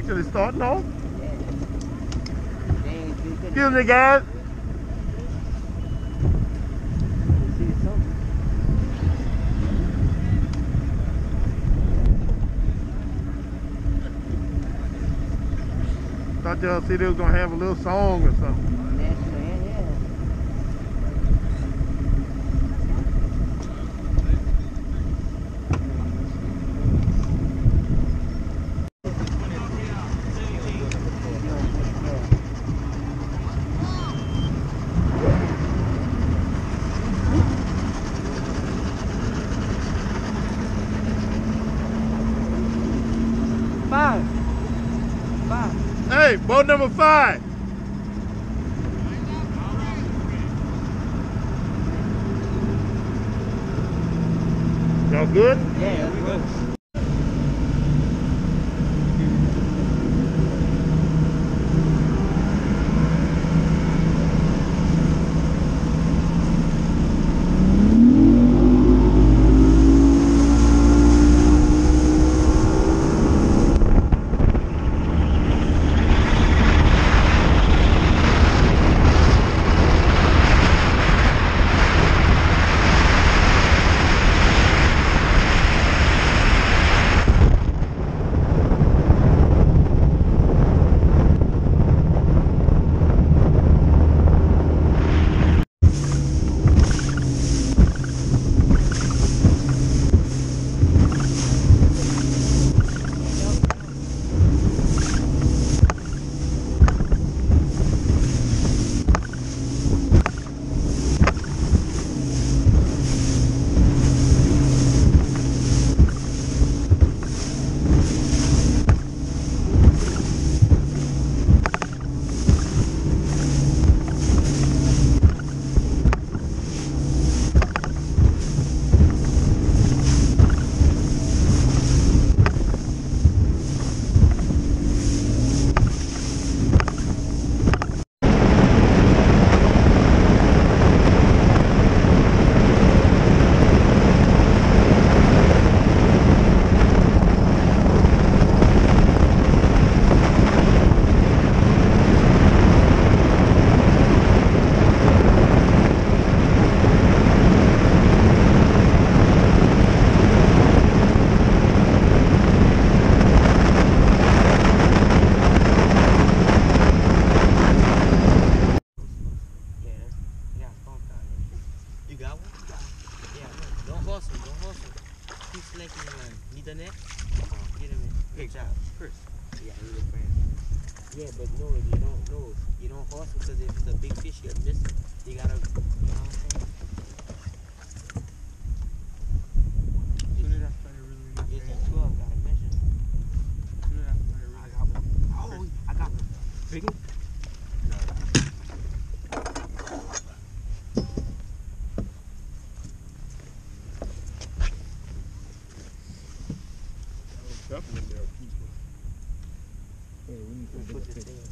actually starting off. Yeah. Excuse me, guys. Thought y'all see they was gonna have a little song or something. Hey, boat number 5. Y'all good? Yeah, we're good. Yeah, but no, you don't know. You don't horse because if it's a big fish, you'll miss it. You gotta, you know what I'm saying? It's 12, gotta measure. I got one. Big one? Definitely there are people. Yeah, we need to put this thing on.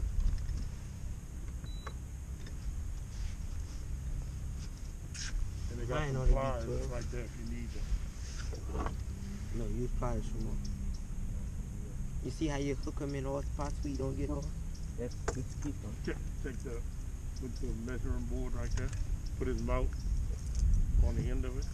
And they got some pliers like that if you need them. No, use pliers for more. You see how you hook them in all spots where you don't get off? Let's keep them. Take the measuring board right there. Put his mouth on the end of it.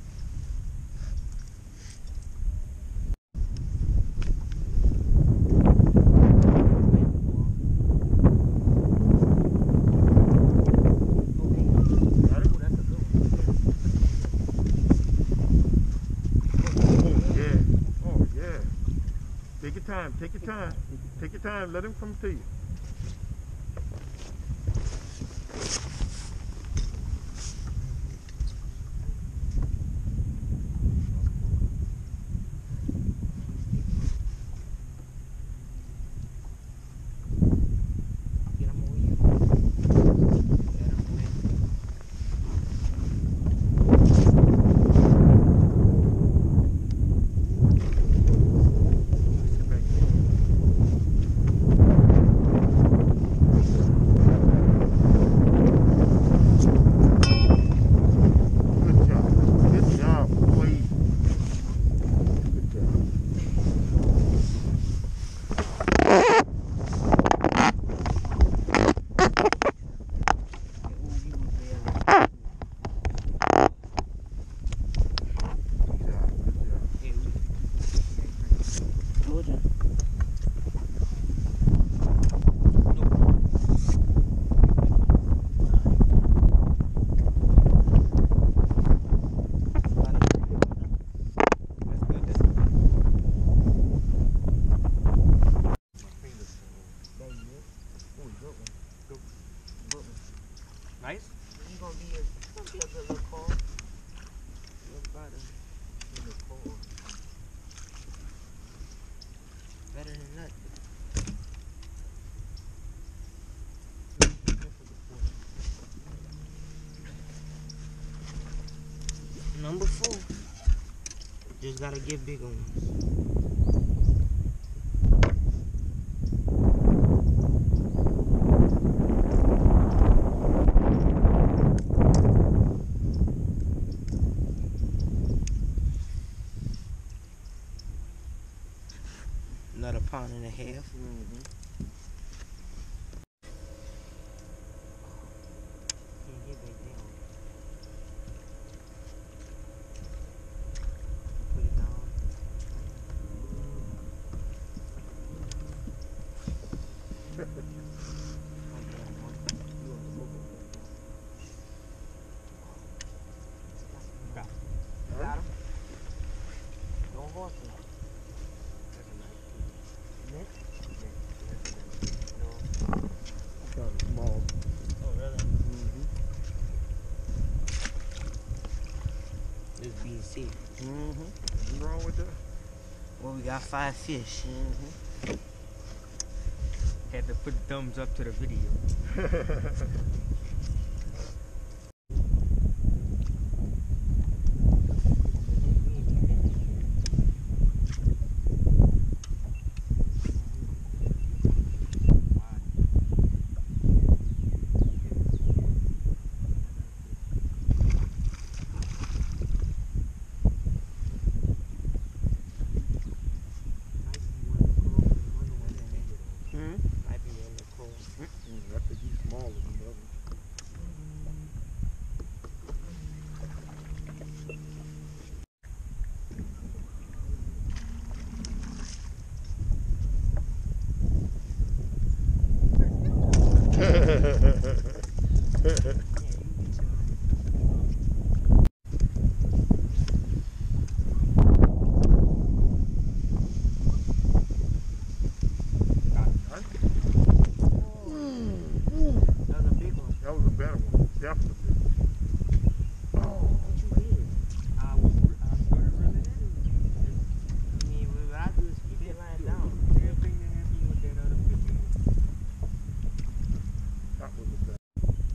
Take your time. Take your time. Let him come to you. Nice? It's gonna be a good little call. Little butter. Little cold. Better than nothing. Number 4. Just gotta get bigger ones. Another pound and a half. Can't get back down. Put it down. Got him. Don't horse him. That's a nice piece. Next? No. Kind of small. Oh, really? This being safe. What's wrong with that? Well, we got 5 fish. Had to put thumbs up to the video. I think he's smaller than the others. That was a better one, definitely. What you did? I started reeling in. I mean, what I do is keep it lying down. Same thing that happened with that other fish. That was a better.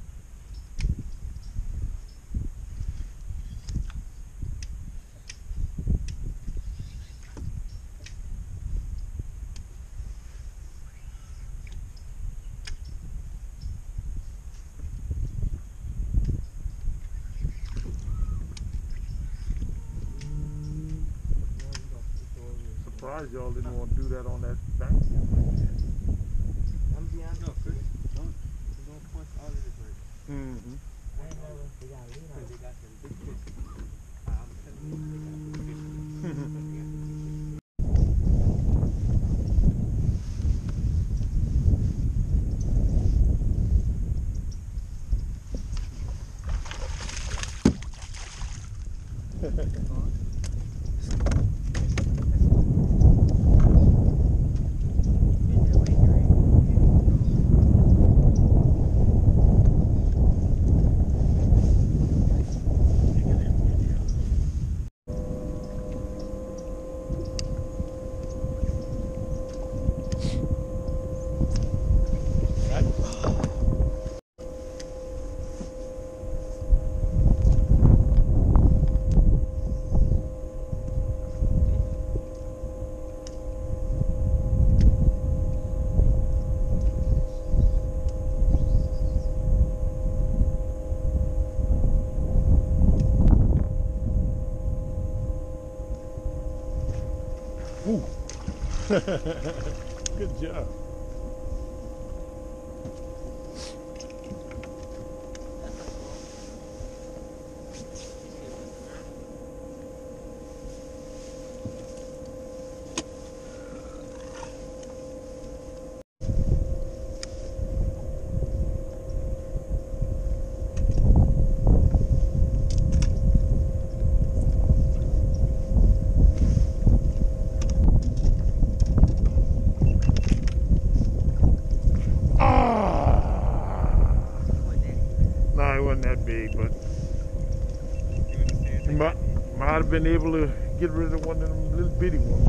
Surprised y'all didn't want to do that on that bank. I'm be honest. No, Chris, don't punch all of this right. I ain't never. They got lean on Because it. they got some big fish. I'm telling you, they got some big fish. Ooh. Good job. wasn't that big, but he might have been able to get rid of one of them little bitty ones.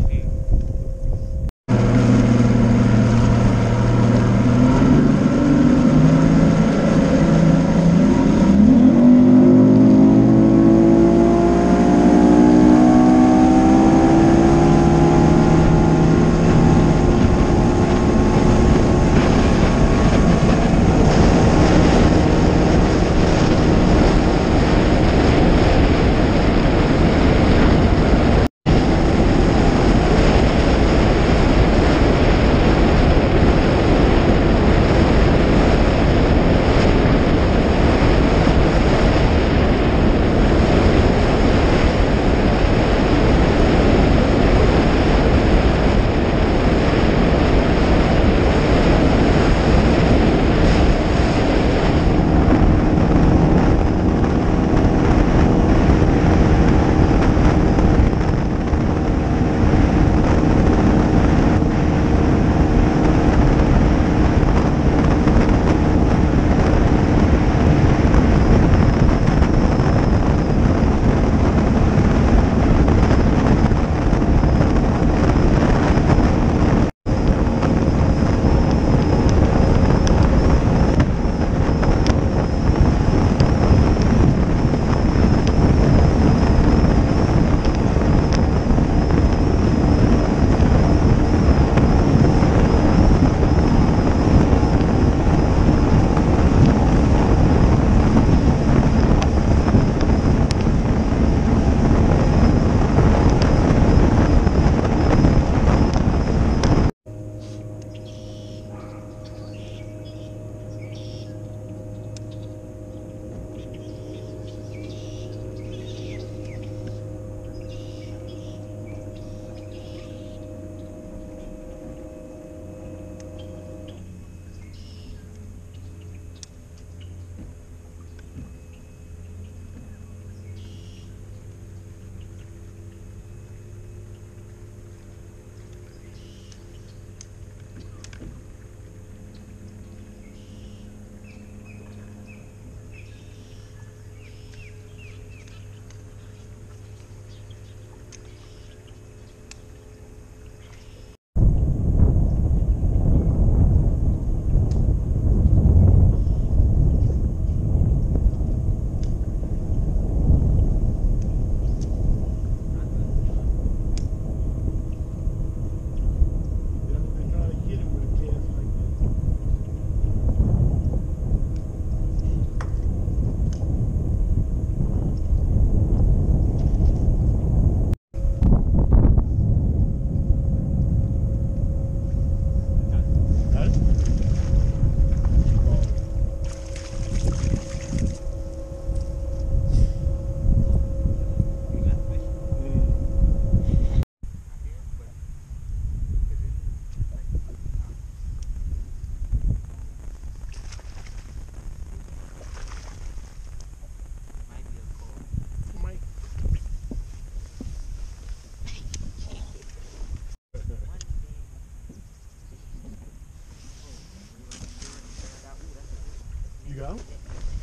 You got him?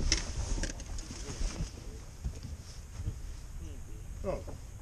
Oh.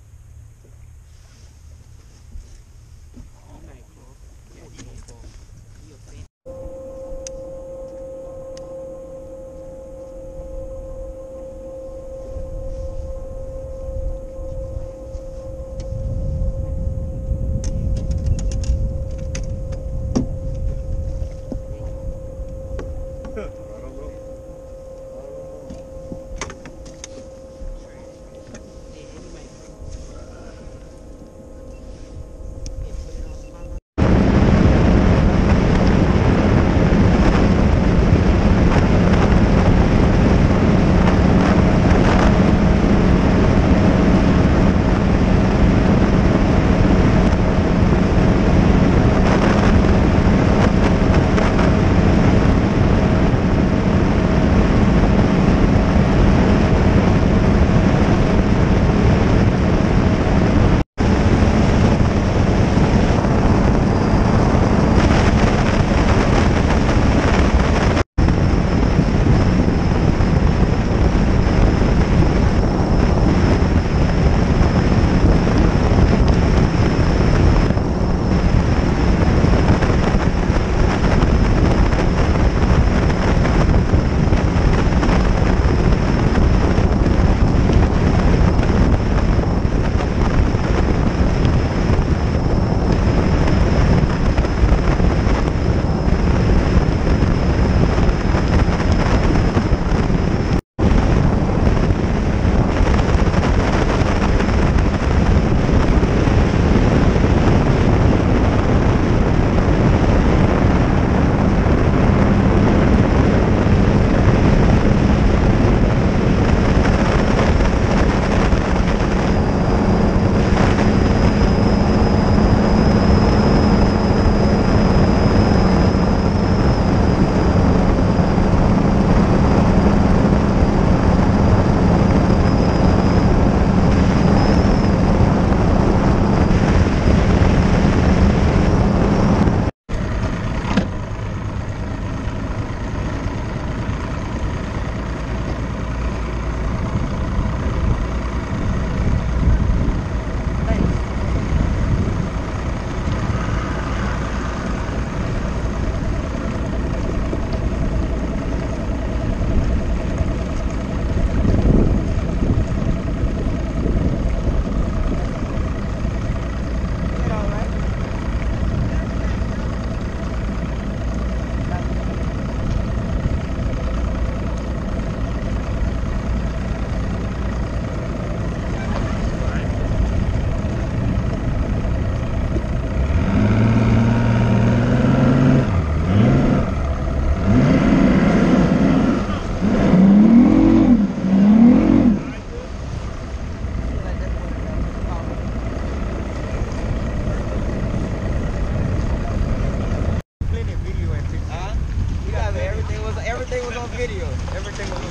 I don't know. Yeah, he might. Everything was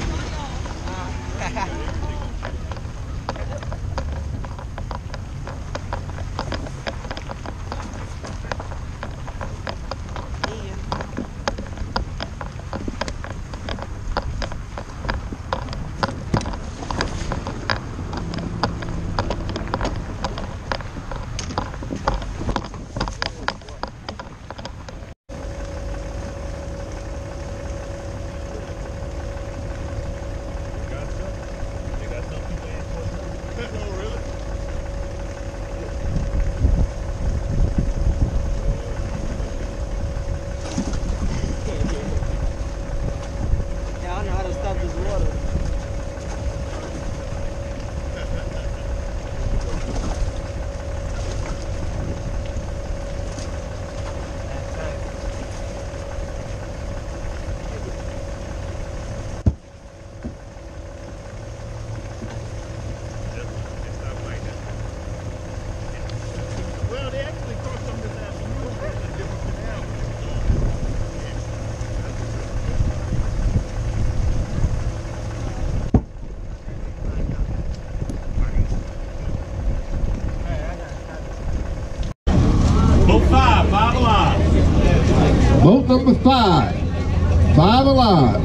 Boat number 5 alive.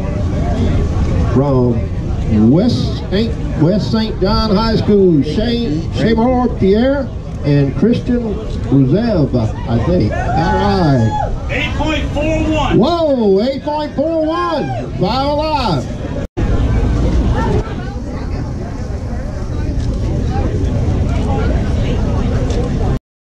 From West St. John High School, Shamar, Pierre, and Khristian Rousseve, I think. All right. 8.41. Whoa, 8.41. 5 alive.